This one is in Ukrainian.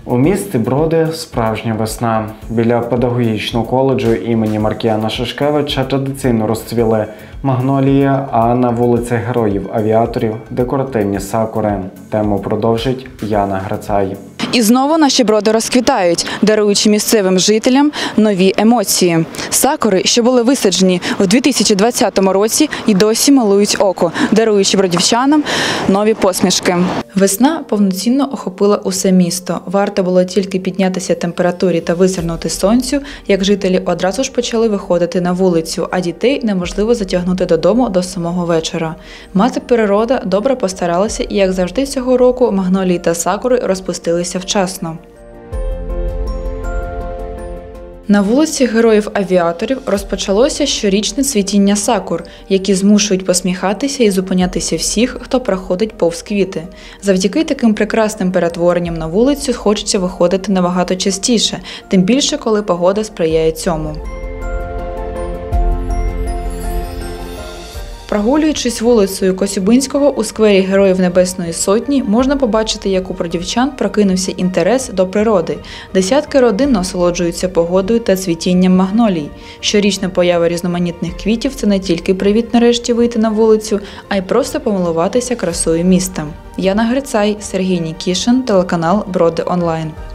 У місті Броди справжня весна. Біля педагогічного коледжу імені Маркіяна Шишкевича традиційно розцвіли магнолії, а на вулиці Героїв-Авіаторів – декоративні сакури. Тему продовжить Яна Грицай. І знову наші Броди розквітають, даруючи місцевим жителям нові емоції. Сакури, що були висаджені у 2020 році, і досі милують око, даруючи бродівчанам нові посмішки. Весна повноцінно охопила усе місто. Варто було тільки піднятися температурі та визирнути сонцю, як жителі одразу ж почали виходити на вулицю, а дітей неможливо затягнути додому до самого вечора. Мати природа добре постаралася і, як завжди цього року, магнолії та сакури розпустилися вчасно. На вулиці Героїв-Авіаторів розпочалося щорічне цвітіння сакур, які змушують посміхатися і зупинятися всіх, хто проходить повз квіти. Завдяки таким прекрасним перетворенням на вулицю хочеться виходити набагато частіше, тим більше, коли погода сприяє цьому. Прогулюючись вулицею Косюбинського у сквері Героїв Небесної Сотні, можна побачити, як у бродівчан прокинувся інтерес до природи. Десятки родин насолоджуються погодою та цвітінням магнолій. Щорічна поява різноманітних квітів – це не тільки привід нарешті вийти на вулицю, а й просто помилуватися красою міста. Яна Грицай, Сергій Нікішин, телеканал Броди Онлайн.